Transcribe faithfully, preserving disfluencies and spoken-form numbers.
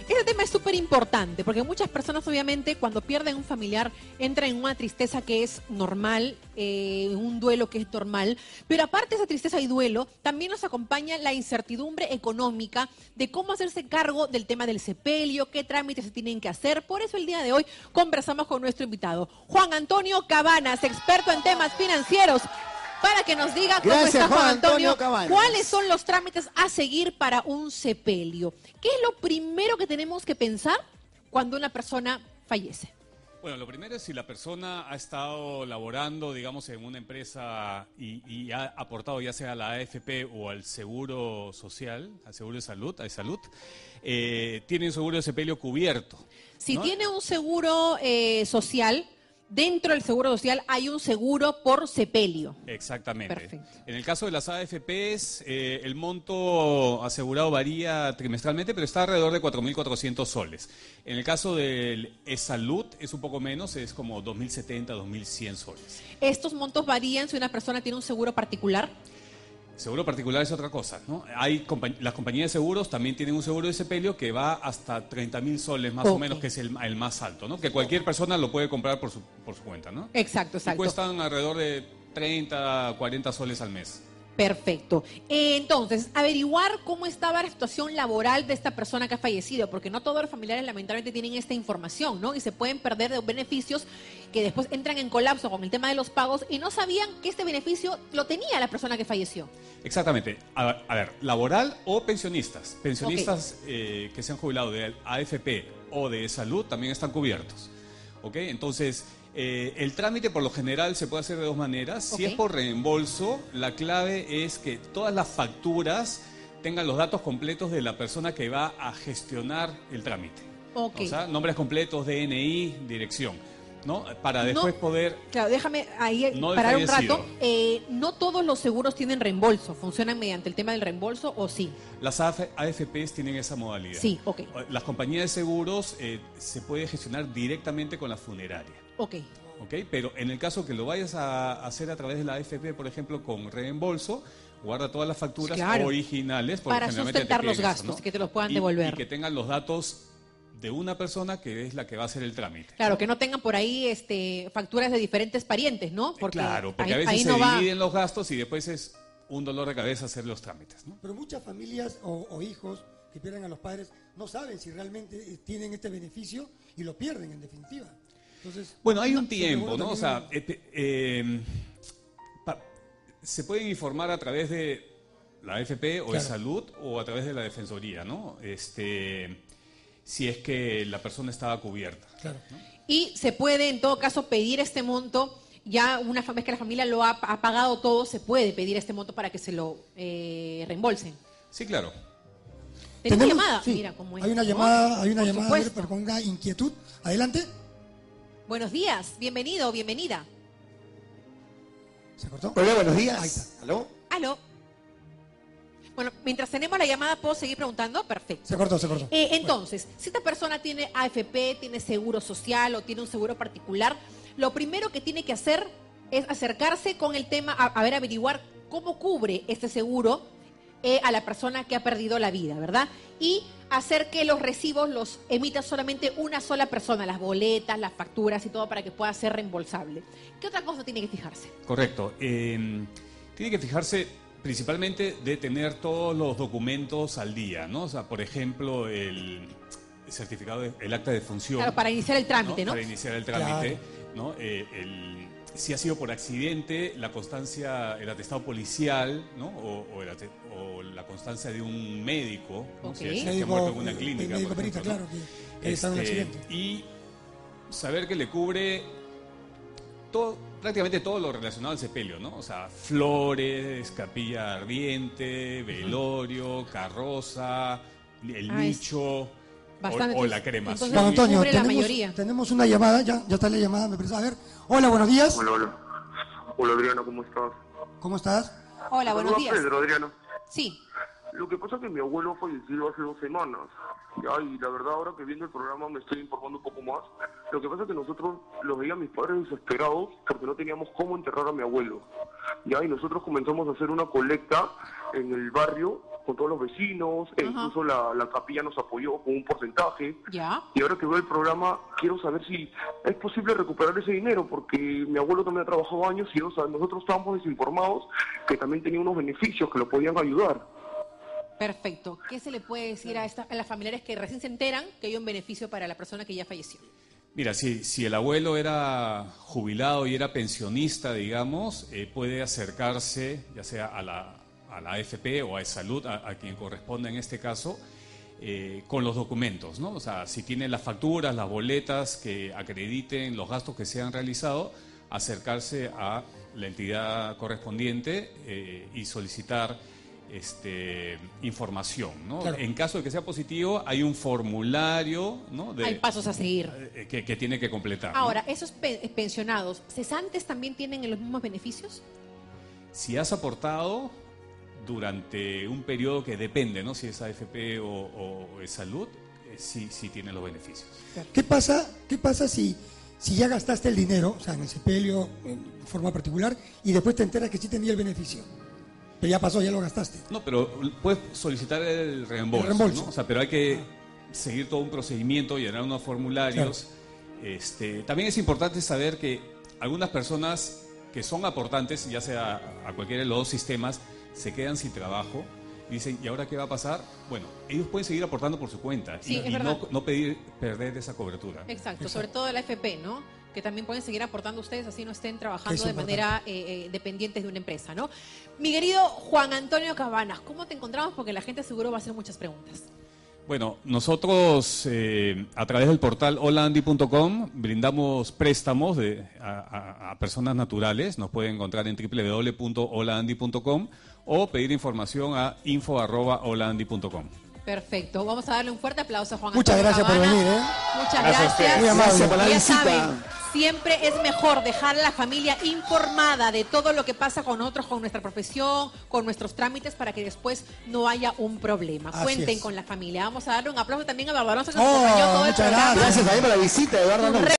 Ese tema es súper importante, porque muchas personas obviamente cuando pierden un familiar entran en una tristeza que es normal, eh, un duelo que es normal, pero aparte de esa tristeza y duelo, también nos acompaña la incertidumbre económica de cómo hacerse cargo del tema del sepelio, qué trámites se tienen que hacer. Por eso el día de hoy conversamos con nuestro invitado, Juan Antonio Cabanas, experto en temas financieros, para que nos diga cómo Gracias, está Juan Antonio, Antonio, cuáles son los trámites a seguir para un sepelio. ¿Qué es lo primero que tenemos que pensar cuando una persona fallece? Bueno, lo primero es si la persona ha estado laborando, digamos, en una empresa y, y ha aportado ya sea a la A F P o al Seguro Social, al Seguro de Salud, a Salud, eh, tiene un seguro de sepelio cubierto. Si ¿no? tiene un seguro eh, social, dentro del seguro social hay un seguro por sepelio. Exactamente. Perfecto. En el caso de las A F Pes, eh, el monto asegurado varía trimestralmente, pero está alrededor de cuatro mil cuatrocientos soles. En el caso del E-Salud es un poco menos, es como dos mil setenta, dos mil cien soles. ¿Estos montos varían si una persona tiene un seguro particular? Seguro particular es otra cosa, ¿no? Hay compa las compañías de seguros también tienen un seguro de sepelio que va hasta treinta mil soles más okay. o menos, que es el, el más alto, ¿no? Que cualquier persona lo puede comprar por su, por su cuenta, ¿no? Exacto, exacto. Y cuestan alrededor de treinta, cuarenta soles al mes. Perfecto. Eh, entonces, averiguar cómo estaba la situación laboral de esta persona que ha fallecido, porque no todos los familiares lamentablemente tienen esta información, ¿no? Y se pueden perder de beneficios que después entran en colapso con el tema de los pagos y no sabían que este beneficio lo tenía la persona que falleció. Exactamente. A, a ver, laboral o pensionistas. Pensionistas okay. eh, que se han jubilado de A F P o de salud también están cubiertos. ¿Ok? Entonces, eh, el trámite por lo general se puede hacer de dos maneras. Okay. Si es por reembolso, la clave es que todas las facturas tengan los datos completos de la persona que va a gestionar el trámite. Okay. O sea, nombres completos, D N I, dirección. ¿No? Para después no, poder... Claro, déjame ahí no parar un rato. Eh, no todos los seguros tienen reembolso. ¿Funcionan mediante el tema del reembolso o sí? Las A F Pes tienen esa modalidad. Sí, ok. Las compañías de seguros eh, se puede gestionar directamente con la funeraria. Ok. Ok, pero en el caso que lo vayas a hacer a través de la A F P, por ejemplo, con reembolso, guarda todas las facturas claro. originales. Para sustentar los gastos, eso, ¿no? Que te los puedan y, devolver. Y que tengan los datos de una persona que es la que va a hacer el trámite. Claro, ¿no? Que no tengan por ahí este, facturas de diferentes parientes, ¿no? Porque claro, porque ahí, a veces se no dividen va... los gastos y después es un dolor de cabeza hacer los trámites, ¿no? Pero muchas familias o, o hijos que pierden a los padres no saben si realmente tienen este beneficio y lo pierden en definitiva. Entonces, bueno, hay no, un tiempo, ¿no? O sea, no... eh, eh, pa, se pueden informar a través de la A F P o claro. de salud o a través de la defensoría, ¿no? Este... si es que la persona estaba cubierta. Claro. ¿no? Y se puede, en todo caso, pedir este monto, ya una vez que la familia lo ha, ha pagado todo, se puede pedir este monto para que se lo eh, reembolsen. Sí, claro. ¿Tenemos una llamada? Sí, Mira cómo es. Hay una llamada, hay una Por llamada, supuesto. pero con una inquietud. Adelante. Buenos días, bienvenido, bienvenida. ¿Se cortó? Hola, buenos días. Ahí está. ¿Aló? Aló. Bueno, mientras tenemos la llamada, ¿puedo seguir preguntando? Perfecto. Se cortó, se cortó. Eh, entonces, bueno. si esta persona tiene A F P, tiene seguro social o tiene un seguro particular, lo primero que tiene que hacer es acercarse con el tema, a, a ver, averiguar cómo cubre este seguro eh, a la persona que ha perdido la vida, ¿verdad? Y hacer que los recibos los emita solamente una sola persona, las boletas, las facturas y todo para que pueda ser reembolsable. ¿Qué otra cosa tiene que fijarse? Correcto. Eh, tiene que fijarse... principalmente de tener todos los documentos al día, ¿no? O sea, por ejemplo, el certificado, de, el acta de función. Claro, para iniciar el trámite, ¿no? ¿no? Para iniciar el trámite, claro. ¿no? Eh, el, si ha sido por accidente, la constancia, el atestado policial, ¿no? O, o, el, o la constancia de un médico, ¿no? Okay. Si, médico, si ha muerto en una clínica. El médico por perita, ejemplo, claro, ¿no? que, que está en un Este, accidente. Y saber que le cubre todo, prácticamente todo lo relacionado al sepelio, ¿no? O sea, flores, capilla ardiente, velorio, carroza, el Ah, nicho bastante, o, o la cremación. entonces, Juan Antonio, cubre la tenemos, mayoría. tenemos una llamada, ya, ya está la llamada, me parece. A ver, hola, buenos días. Hola, hola. Hola, Adriano, ¿cómo estás? ¿Cómo estás? Hola, buenos Saluda a días. Pedro, Adriano. Sí. Lo que pasa es que mi abuelo falleció hace dos semanas. Ya, y la verdad, ahora que viendo el programa me estoy informando un poco más. Lo que pasa es que nosotros los veían mis padres desesperados porque no teníamos cómo enterrar a mi abuelo. Ya, y nosotros comenzamos a hacer una colecta en el barrio con todos los vecinos, e Ajá. incluso la, la capilla nos apoyó con un porcentaje. Ya. Y ahora que veo el programa, quiero saber si es posible recuperar ese dinero, porque mi abuelo también ha trabajado años y o sea, nosotros estábamos desinformados que también tenía unos beneficios que lo podían ayudar. Perfecto. ¿Qué se le puede decir a, estas, a las familiares que recién se enteran que hay un beneficio para la persona que ya falleció? Mira, si, si el abuelo era jubilado y era pensionista, digamos, eh, puede acercarse ya sea a la, a la A F P o a Salud, a, a quien corresponda en este caso, eh, con los documentos, ¿no? O sea, si tiene las facturas, las boletas que acrediten los gastos que se han realizado, acercarse a la entidad correspondiente eh, y solicitar Este, información, ¿no? Claro. En caso de que sea positivo, hay un formulario, ¿no? De, Hay pasos a seguir. eh, que, que tiene que completar, ¿no? Ahora, ¿esos pe- pensionados cesantes también tienen los mismos beneficios? Si has aportado durante un periodo que depende, ¿no? Si es A F P o, o es salud, eh, sí, sí tiene los beneficios. ¿Qué pasa, qué pasa si, si ya gastaste el dinero, o sea, en el sepelio, en forma particular, y después te enteras que sí tenía el beneficio? Pero ya pasó, ya lo gastaste. No, pero puedes solicitar el reembolso, El reembolso. ¿no? O sea, pero hay que seguir todo un procedimiento, llenar unos formularios. Este, también es importante saber que algunas personas que son aportantes, ya sea a cualquiera de los dos sistemas, se quedan sin trabajo y dicen, ¿y ahora qué va a pasar? Bueno, ellos pueden seguir aportando por su cuenta Sí, y, es y verdad. no, no pedir perder esa cobertura. Exacto, sobre todo la A F P, ¿no? Que también pueden seguir aportando ustedes, así no estén trabajando Es de importante. manera eh, eh, dependientes de una empresa, ¿no? Mi querido Juan Antonio Cabanas, ¿cómo te encontramos? Porque la gente seguro va a hacer muchas preguntas. Bueno, nosotros eh, a través del portal hola andy punto com brindamos préstamos de, a, a- a personas naturales. Nos pueden encontrar en doble u doble u doble u punto hola andy punto com o pedir información a info arroba hola andy punto com. Perfecto, vamos a darle un fuerte aplauso a Juan Muchas Antonio gracias por Cabanas. venir, ¿eh? Muchas Gracias a gracias. ustedes. Muy amable. Gracias por la Ya visita. saben, siempre es mejor dejar a la familia informada de todo lo que pasa con nosotros, con nuestra profesión, con nuestros trámites, para que después no haya un problema. Así Cuenten es. con la familia. Vamos a darle un aplauso también a Barbarosa, que nos Oh, acompañó todo el muchas programa. gracias. Gracias también por la visita, Eduardo. Un Alonso.